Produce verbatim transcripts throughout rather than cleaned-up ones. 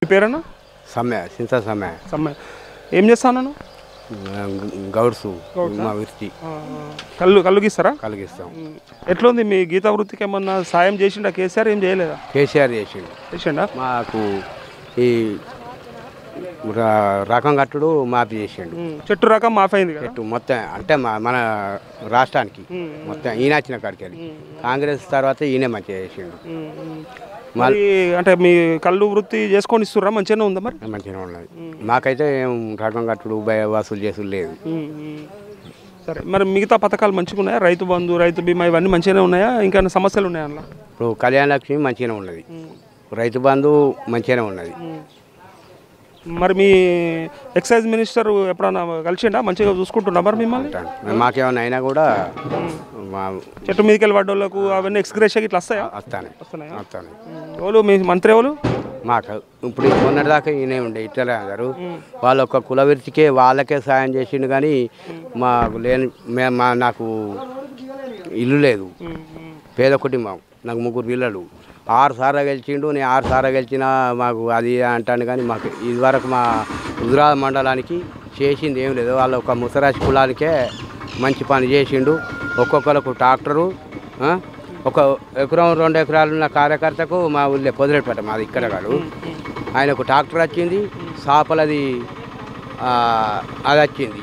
పేరన్నా? సమ్మె సింత సమ్మె సమ్మె. ఏం చేస్తాను? గౌడ్సు మా వృత్తి. కళ్ళు కళ్ళు గీస్తారా? కలిగిస్తాం. ఎట్లుంది మీ గీత వృత్తికి? ఏమన్నా సాయం చేసిండా కేసీఆర్? ఏం చేయలేదా? కేసీఆర్ చేసిండు. చేసిండా? మాకు ఈ రకం కట్టుడు మాఫీ చేసిండు. చెట్టు రకం మాఫీ అయింది కదా? చెట్టు మొత్తం అంటే మన రాష్ట్రానికి మొత్తం ఈయన వచ్చిన కాడికి వెళ్ళి కాంగ్రెస్ తర్వాత ఈయనే మంచిగా చేసిండు. మరి అంటే మీ కళ్ళు వృత్తి చేసుకొని ఇస్తుర్రా? మంచిగానే ఉందా? మరి మంచిగా ఉన్నది. మాకైతే ఏం రకం కట్టుడు భయ వసూలు చేసుడు లేదు. సరే, మరి మిగతా పథకాలు మంచిగా ఉన్నాయా? రైతు బంధు, రైతు బీమా ఇవన్నీ మంచిగానే ఉన్నాయా? ఇంకా సమస్యలు ఉన్నాయా అందులో? ఇప్పుడు కళ్యాణ లక్ష్మి మంచిగానే ఉన్నది, రైతు బంధు మంచిగానే ఉన్నది. మరి మీ ఎక్సైజ్ మినిస్టర్ ఎప్పుడన్నా కలిసిండా? మంచిగా చూసుకుంటున్నా మరి మిమ్మల్ని? మాకేమైనా అయినా కూడా చెట్టు మీదకి వెళ్ళి పడ్డోళ్ళకు అవన్నీ ఎక్స్గ్రేషన్కి ఇట్లా వస్తాయా? వస్తాయి వస్తున్నాయా? వస్తాయి. ఎవరు మీ మంత్రి ఎవరు? మాకు ఇప్పుడు మొన్నటిదాకా ఈయనే ఉండే ఇట్లా అందరు వాళ్ళ ఒక కుల వృత్తికే వాళ్ళకే సాయం చేసిండు. కానీ మాకు లేని మా నాకు ఇల్లు లేదు, పేద కుటుంబం, నాకు ముగ్గురు పిల్లలు. ఆరు సార్లు గెలిచిండు, నేను ఆరు సార్లు గెలిచినా మాకు అది అంటాను. కానీ మాకు ఇదివరకు మా హుజురాబాద్ మండలానికి చేసింది ఏం లేదు. వాళ్ళ ఒక ముసరాజు కులానికే మంచి పని చేసిండు. ఒక్కొక్కరికి ట్రాక్టరు, ఒక ఎకరం రెండు ఎకరాలు ఉన్న కార్యకర్తకు మా ఊళ్ళో పొదిలేపేట మాది ఇక్కడ కాదు, ఆయనకు ట్రాక్టర్ వచ్చింది. సాపలది అది వచ్చింది,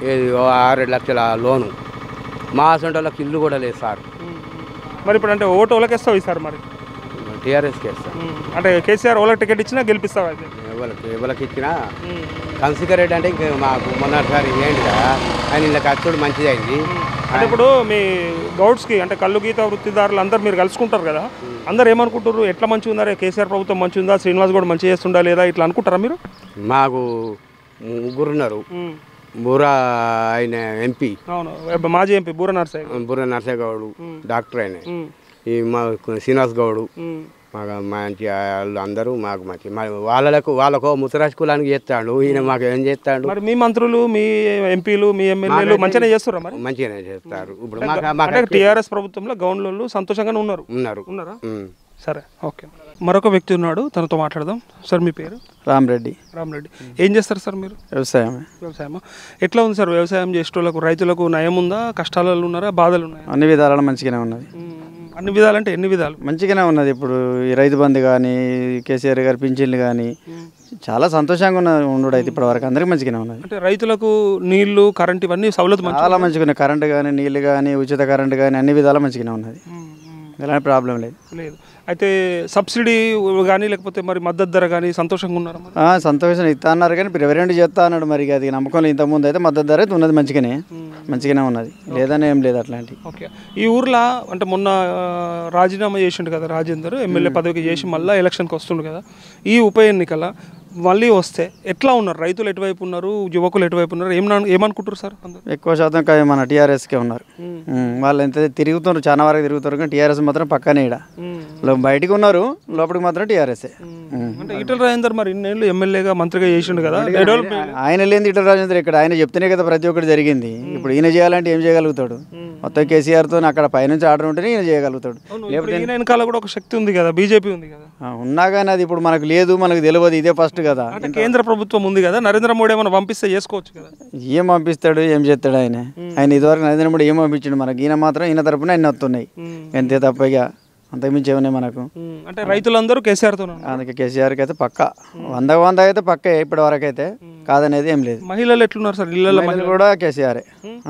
ఆరేడు లక్షల లోను. మా అసంటోళ్ళకి ఇల్లు కూడా లేదు సార్. మరి ఇప్పుడు అంటే ఓటు ఓలకి ఇస్తావు సార్? మరి టీఆర్ఎస్కి ఇస్తాం. అంటే కేసీఆర్ ఓలకు టికెట్ ఇచ్చినా గెలిపిస్తావా? ఎవరికి ఎవరికి ఇచ్చినా కన్సిడరేట్ అంటే ఇంక మాకు మొన్నటిసారి ఏంటి కదా ఆయన ఇలా ఖర్చుడు మంచిది అయింది. అంటే ఇప్పుడు మీ గౌడ్స్కి అంటే కళ్ళు గీత వృత్తిదారులు అందరు మీరు కలుసుకుంటారు కదా, అందరు ఏమనుకుంటారు? ఎట్లా మంచిగా ఉన్నారా? కేసీఆర్ ప్రభుత్వం మంచిగా ఉందా? శ్రీనివాస్ కూడా మంచిగా చేస్తుందా లేదా ఇట్లా అనుకుంటారా మీరు? మాకు ముగ్గురు ఉన్నారు. బూరా ఆయన ఎంపీ, అవును మాజీ ఎంపీ బూర నర్సయ్య బూర నర్సయ్య గౌడు డాక్టర్ ఆయన, ఈ మా శ్రీనివాస్ గౌడు, మాకు మంచి వాళ్ళు అందరూ మాకు మంచి. మరి వాళ్ళకు వాళ్ళకు ముసరాజ్ కులానికి చేస్తాడు, ఈయన మాకు ఏం చేస్తాడు? మరి మీ మంత్రులు, మీ ఎంపీలు, మీ ఎమ్మెల్యేలు మంచిగానే చేస్తారా? మరి మంచిగానే చేస్తారు. ఇప్పుడు టీఆర్ఎస్ ప్రభుత్వంలో గవర్నర్లు సంతోషంగానే ఉన్నారు ఉన్నారు ఉన్నారా? సరే, ఓకే. మరొక వ్యక్తి ఉన్నాడు, తనతో మాట్లాడదాం. సార్ మీ పేరు? రామరెడ్డి. రామరెడ్డి, ఏం చేస్తారు సార్ మీరు? వ్యవసాయమే. వ్యవసాయమా? ఎట్లా ఉంది సార్ వ్యవసాయం చేసేటోళ్ళకు? రైతులకు నయం ఉందా? కష్టాలలో ఉన్నారా? బాధలు ఉన్నాయా? అన్ని విధాలు మంచిగానే ఉన్నది. అన్ని విధాలు అంటే ఎన్ని విధాలు? మంచిగానే ఉన్నది. ఇప్పుడు ఈ రైతు బంధు కానీ, కేసీఆర్ గారి పింఛన్లు కానీ చాలా సంతోషంగా ఉన్న ఉండడు. అయితే ఇప్పటి వరకు అందరికీ మంచిగానే ఉన్నది. అంటే రైతులకు నీళ్లు, కరెంట్ ఇవన్నీ సౌలత్ చాలా మంచిగా ఉన్నాయి. కరెంటు కానీ, నీళ్లు కానీ, ఉచిత కరెంటు కానీ అన్ని విధాలు మంచిగానే ఉన్నది. ఎలాంటి ప్రాబ్లం లేదు లేదు అయితే సబ్సిడీ కానీ లేకపోతే మరి మద్దతు ధర కానీ సంతోషంగా ఉన్నారు? సంతోషం ఇస్తా అన్నారు కానీ ప్రివరెంట్ చేస్తా అన్నాడు. మరి అది నమ్మకంలో ఇంతకుముందు అయితే మద్దతు ధర అయితే ఉన్నది, మంచిగానే మంచిగానే ఉన్నది, లేదని ఏం లేదు అట్లాంటి. ఓకే. ఈ ఊర్లో అంటే మొన్న రాజీనామా చేసిండు కదా రాజేందర్, ఎమ్మెల్యే పదవికి చేసి మళ్ళీ ఎలక్షన్కి వస్తుండు కదా, ఈ ఉప ఎన్నికల మళ్ళీ వస్తే ఎట్లా ఉన్నారు? రైతులు ఎటువైపు ఉన్నారు, యువకులు ఎటువైపు ఉన్నారు? ఏమన్నా ఏమనుకుంటారు సార్? ఎక్కువ శాతం మన టీఆర్ఎస్కే ఉన్నారు. వాళ్ళు ఎంత తిరుగుతున్నారు, చాలా వరకు తిరుగుతారు, కానీ టీఆర్ఎస్ మాత్రం పక్కనే. ఇక్కడ బయటకు ఉన్నారు, లోపలికి మాత్రం టీఆర్ఎస్. అంటే ఈటల రాజేందర్ మరి ఇన్నేళ్ళు ఎమ్మెల్యేగా మంత్రిగా చేసిండు కదా, ఆయన లేని ఈటల రాజేందర్ ఇక్కడ ఆయన చెప్తేనే కదా ప్రతి ఒక్కటి జరిగింది. ఇప్పుడు ఈయన చేయాలంటే ఏం చేయగలుగుతాడు? మొత్తం కేసీఆర్తో అక్కడ పైనుంచి ఆర్డర్ ఉంటేనే ఈయన చేయగలుగుతాడు. లేకపోతే వెనకాల కూడా ఒక శక్తి ఉంది కదా, బీజేపీ ఉంది కదా. ఉన్నా కానీ అది ఇప్పుడు మనకు లేదు, మనకు తెలియదు, ఇదే ఫస్ట్ కదా. అంటే కేంద్ర ప్రభుత్వం ఉంది కదా, నరేంద్ర మోడీ ఏమైనా పంపిస్తే చేసుకోవచ్చు కదా. ఏం పంపిస్తాడు, ఏం చేస్తాడు ఆయన? ఆయన ఇదివరకు నరేంద్ర మోడీ ఏం పంపించాడు మనకి? ఈయన మాత్రం ఈయన తరపున అన్ని వస్తున్నాయి, అంతే తప్ప ఇక అంతకుమించి ఏమన్నాయి మనకు. అంటే రైతులందరూ కేసీఆర్తో, అందుకే కేసీఆర్కి అయితే పక్క వంద వంద అయితే పక్కే ఇప్పటి వరకు అయితే, కాదనేది ఏం లేదు. మహిళలు ఎట్లున్నారు సార్? ఇళ్ళల్లో మహిళలు కూడా కేసీఆర్.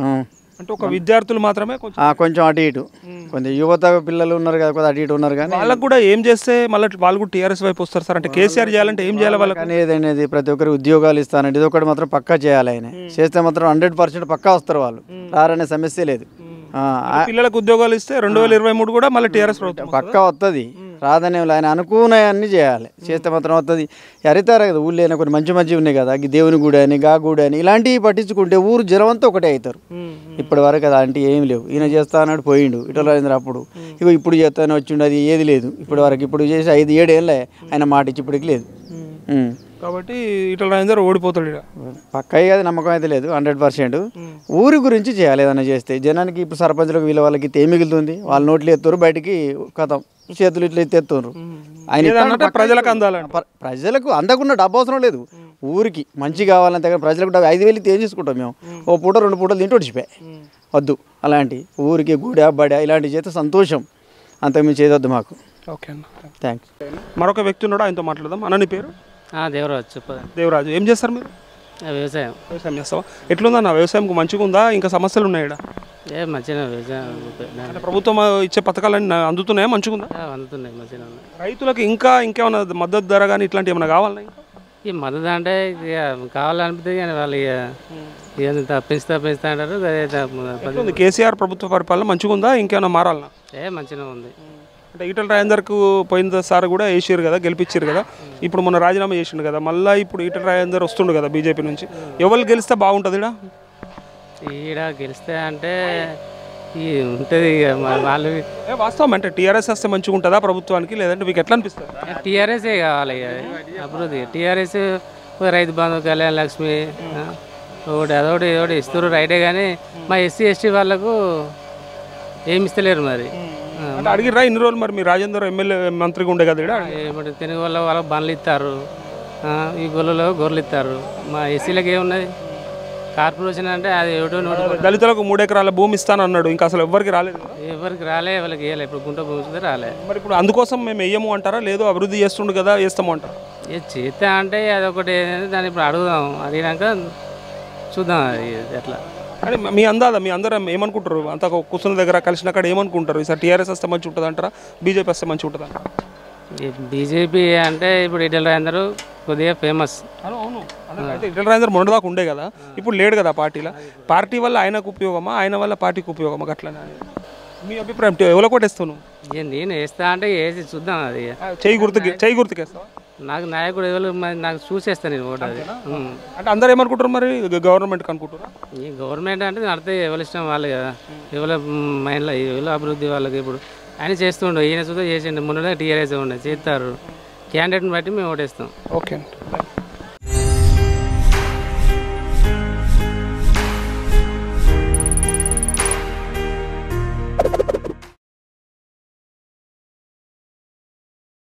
అంటే ఒక విద్యార్థులు మాత్రమే కొంచెం అటు ఇటు, కొంచెం యువత పిల్లలు ఉన్నారు కదా, కొద్దిగా అటు ఇటు ఉన్నారు. కానీ వాళ్ళకు కూడా ఏం చేస్తే మళ్ళీ వాళ్ళు కూడా టీఆర్ఎస్ వైపు వస్తారు సార్? అంటే కేసీఆర్ చేయాలంటే ఏం చేయాలి వాళ్ళకి అనేది అనేది ప్రతి ఒక్కరికి ఉద్యోగాలు ఇస్తానంటే ఇది ఒకటి మాత్రం పక్కా చేయాలి. ఆయన చేస్తే మాత్రం హండ్రెడ్ పర్సెంట్ పక్కా వస్తారు వాళ్ళు, రారనే సమస్య లేదు. పిల్లలకు ఉద్యోగాలు ఇస్తే రెండు వేల ఇరవై మూడు కూడా మళ్ళీ టీఆర్ఎస్ ప్రభుత్వం పక్కా వస్తుంది, రాదనే ఆయన అనుకున్నాయన్నీ చేయాలి, చేస్తే మాత్రం వస్తుంది. హరితారా కదా ఊళ్ళో అయినా కొన్ని మంచి మంచివి ఉన్నాయి కదా, దేవుని గుడి అని, గా గుడి అని, ఇలాంటివి పట్టించుకుంటే ఊరు జనం అంతా ఒకటే అవుతారు. ఇప్పటి వరకు అది అంటే ఏం లేవు. ఈయన చేస్తా అన్నాడు, పోయిండు ఈటల రాజేందర్. అప్పుడు ఇగో ఇప్పుడు చేస్తాను వచ్చిండు, అది ఏది లేదు ఇప్పటి వరకు. ఇప్పుడు చేసి ఐదు ఏడేళ్ళే ఆయన మాట ఇచ్చి ఇప్పటికి లేదు. కాబట్టి ఈటల రాజేందర్ ఓడిపోతాడు ఇక్కడ. పక్కా అది నమ్మకం అయితే లేదు హండ్రెడ్ పర్సెంట్. ఊరి గురించి చేయాలి ఏదైనా చేస్తే. జనానికి ఇప్పుడు సర్పంచులకు వీళ్ళ వాళ్ళకి ఏం మిగులుతుంది? వాళ్ళ నోట్లు ఎత్తురు, బయటికి కథం చేతులు ఇట్లా ఎత్తేస్తున్నారు. ఆయన ఏదన్నట్టే ప్రజలకు అందాలని. ప్ర- ప్రజలకు అందకుండా డబ్బు అవసరం లేదు. ఊరికి మంచి కావాలంటే కానీ ప్రజలకు డబ్బు ఐదు వేలు ఏం చేసుకుంటాం మేము? ఓ పూట రెండు పూటలు తింటూ వచ్చిపోయాయి. వద్దు అలాంటి ఊరికి గుడి బడి ఇలాంటివి చేస్తే సంతోషం, అంతకుమించి చేయొద్దు మాకు. ఓకే అన్న, థ్యాంక్స్. మరొక వ్యక్తి ఉన్నాడు, ఆయనతో మాట్లాడదాం. అన్న నీ పేరు? దేవరాజు చెప్పదు. దేవరాజు. ఏం చేస్తారు మీరు? వ్యవసాయం. వ్యవసాయం చేస్తావా? ఎట్లుందన్న వ్యవసాయంకు మంచిగా ఉందా, ఇంకా సమస్యలు ఉన్నాయి ఇక్కడ? ఏ మంచిగా వ్యవసాయం అంటే ప్రభుత్వం ఇచ్చే పథకాలన్నీ అందుతున్నాయా, మంచిగా ఉందా? అందుతున్నాయి, మంచిగా ఉన్నాయి. రైతులకు ఇంకా ఇంకేమైనా మద్దతు ధర కానీ ఇట్లాంటివి ఏమైనా కావాలన్నా? ఈ మద్దతు అంటే ఇక కావాలనిపిస్తే కానీ వాళ్ళు ఇక ఇక పెంచుతా పెంచుతా అంటారు. అదే ఎట్లుంది కేసీఆర్ ప్రభుత్వ పరిపాలన మంచిగా ఉందా, ఇంకేమైనా మారాలన్నా? ఏ మంచిగా ఉంది. అంటే ఈటల రాజేందర్కు పోయినసారి కూడా వేసారు కదా, గెలిపించారు కదా. ఇప్పుడు మొన్న రాజీనామా చేసిండు కదా, మళ్ళీ ఇప్పుడు ఈటల రాజేందర్ వస్తుండు కదా బీజేపీ నుంచి. ఎవరు గెలిస్తే బాగుంటుంది ఇక్కడ? ఈడ గెలిస్తే అంటే ఈ ఉంటుంది ఇక మరి వాళ్ళు ఏ వాస్తవం అంటే టీఆర్ఎస్ వస్తే మంచిగా ఉంటుందా ప్రభుత్వానికి, లేదంటే మీకు ఎట్లా అనిపిస్తుంది? టీఆర్ఎస్ఏ కావాలి ఇక అభివృద్ధి. టీఆర్ఎస్ రైతు బంధు, కళ్యాణ లక్ష్మి ఒకటి అదొకటి ఇదొకటి ఇస్తారు రైటే, కానీ మా ఎస్సీ ఎస్టీ వాళ్ళకు ఏమి ఇస్తలేరు మరి. అంటే అడిగిరా ఇన్ని రోజులు మరి మీ రాజేందర్ ఎమ్మెల్యే మంత్రిగా ఉండే కదా ఇక్కడ? ఏమంటే తెలుగు వాళ్ళ వాళ్ళకి బండ్లు ఇస్తారు, ఈ గొర్రెలు గొర్రెలు ఇస్తారు. మా ఎస్సీలకు ఏమున్నది? కార్పొరేషన్ అంటే అది ఒకటో నోటి దళితులకు మూడు ఎకరాల భూమి ఇస్తాను అన్నాడు, ఇంకా అసలు ఎవరికి రాలేదు కదా? ఎవరికి రాలే, వాళ్ళకి వేయలే. ఇప్పుడు గుంట భూమి రాలే. మరి ఇప్పుడు అందుకోసం మేము వేయము అంటారా, లేదు అభివృద్ధి చేస్తుండు కదా వేస్తాము అంటారా? ఏ చేస్తే అంటే అదొకటి దాన్ని ఇప్పుడు అడుగుదాం, అడిగినాక చూద్దాం అది ఎట్లా. అంటే మీ అందాదా మీ అందరం ఏమనుకుంటారు? అంత కూర్చున్న దగ్గర కలిసిన కాడ ఏమనుకుంటారు? ఈసారి టీఆర్ఎస్ వస్తే మంచి ఉంటుంది అంటారా, బీజేపీ వస్తే మంచి ఉంటుంది అంటారా? బీజేపీ అంటే ఇప్పుడు ఈటల రాజేందర్ కొద్దిగా ఫేమస్. అవును, అయితే ఈటల రాజేందర్ మొన్నటిదాకా ఉండే కదా, ఇప్పుడు లేడు కదా పార్టీలో. పార్టీ వల్ల ఆయనకు ఉపయోగమా, ఆయన వల్ల పార్టీకి ఉపయోగమా? అట్లనే మీ అభిప్రాయం ఎవరో కొట్టేస్తాను? ఇక నేను వేస్తా అంటే వేసి చూద్దాం. అది చేయి గుర్తుకి చేయి గుర్తుకేస్తావా? నాకు నాయకుడు ఎవరు మరి నాకు చూసేస్తాను నేను ఓటు. అది అంటే అందరు ఏమనుకుంటారు మరి, గవర్నమెంట్కి అనుకుంటారా? ఈ గవర్నమెంట్ అంటే నడితే ఎవరి ఇష్టం వాళ్ళు కదా, ఎవరి మైండ్లో ఎవరి అభివృద్ధి వాళ్ళకి. ఇప్పుడు ఆయన చేస్తుండే, ఈయన చూద్దా చేసిండు, మొన్న టీఆర్ఎస్ ఉండే చేస్తారు. క్యాండిడేట్ని బట్టి మేము ఓటేస్తాం. ఓకే.